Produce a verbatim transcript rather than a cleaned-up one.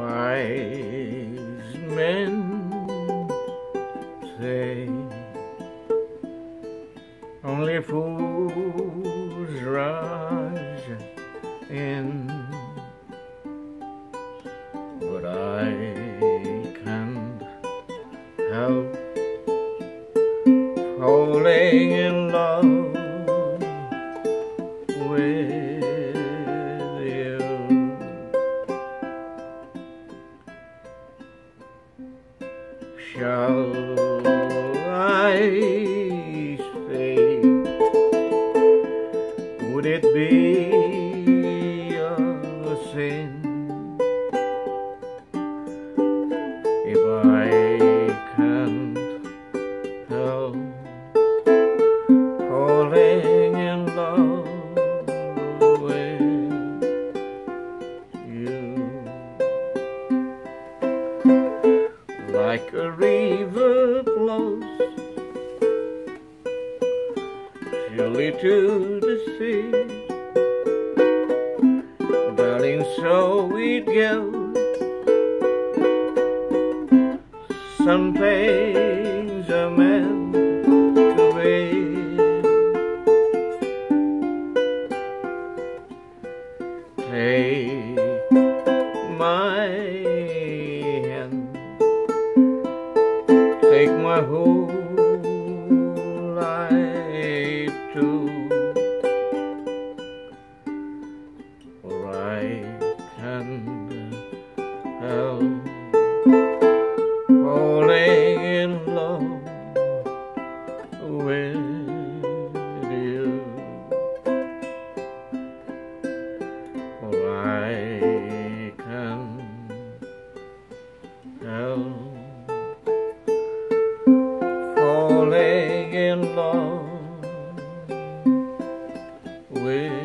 Wise men say only fools rush in, but I can't help falling in love with you. Shall I stay? Would it be a sin if I can't help falling in love with you? Like a river flows surely to the sea, darling, so it goes. Some things are meant to be. Take my hand, take my whole life too, for I can't help falling in love with you, for I can't help falling in love with